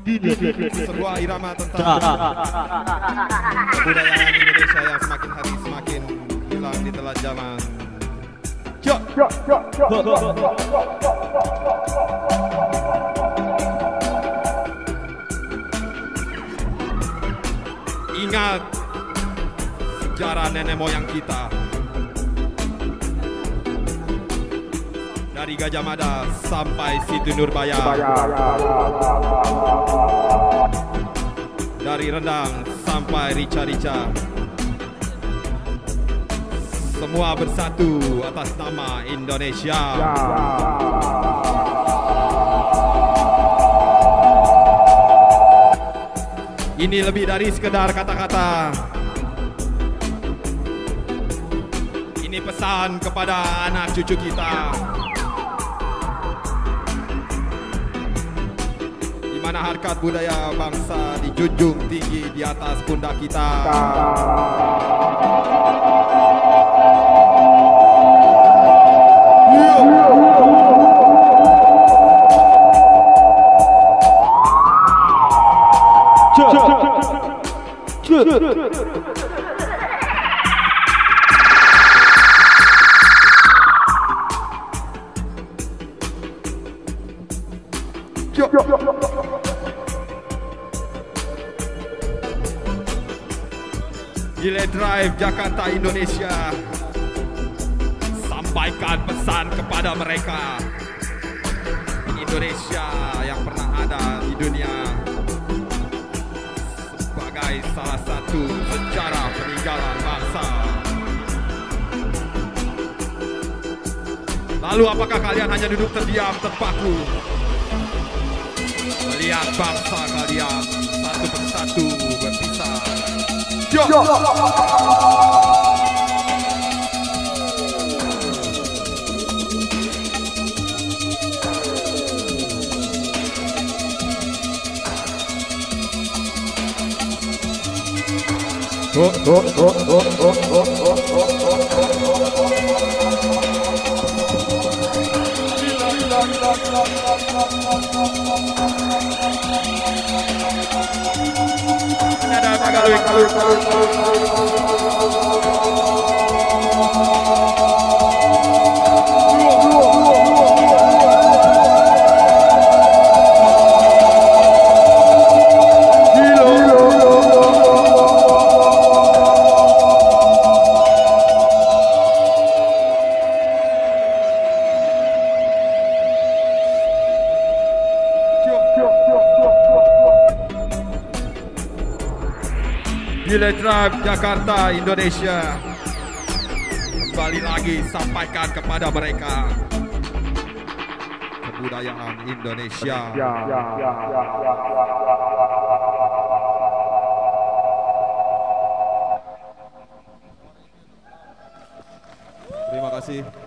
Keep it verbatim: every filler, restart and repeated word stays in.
sebuah irama tentang kebudayaan Indonesia yang semakin hari semakin hilang di telan zaman. Cok. Ingat sejarah nenek moyang kita. Dari Gajah Mada sampai Situ Nurbaya, dari Rendang sampai Rica-Rica, semua bersatu atas nama Indonesia. Ini lebih dari sekedar kata-kata. Ini pesan kepada anak cucu kita, di mana harkat budaya bangsa dijunjung tinggi di atas pundak kita. Gile Drive Jakarta Indonesia, sampaikan pesan kepada mereka. Indonesia yang pernah ada di dunia sebagai salah satu sejarah peninggalan bangsa. Lalu apakah kalian hanya duduk terdiam terpaku melihat bangsa kalian satu persatu berpisah? Yo! Yo! Oh, oh, oh, oh, oh, oh, oh, ada apa galuh galuh Gile Drive Jakarta Indonesia, kembali lagi sampaikan kepada mereka kebudayaan Indonesia. Terima kasih.